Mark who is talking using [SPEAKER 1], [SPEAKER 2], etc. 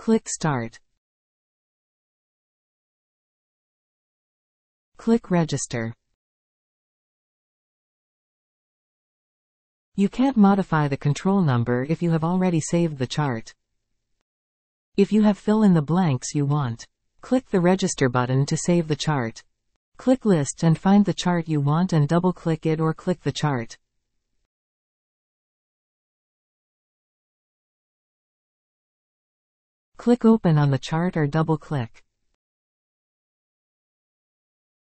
[SPEAKER 1] Click Start. Click Register. You can't modify the control number if you have already saved the chart. If you have fill in the blanks you want, click the Register button to save the chart. Click List and find the chart you want and double-click it or click the chart. Click Open on the chart or double-click.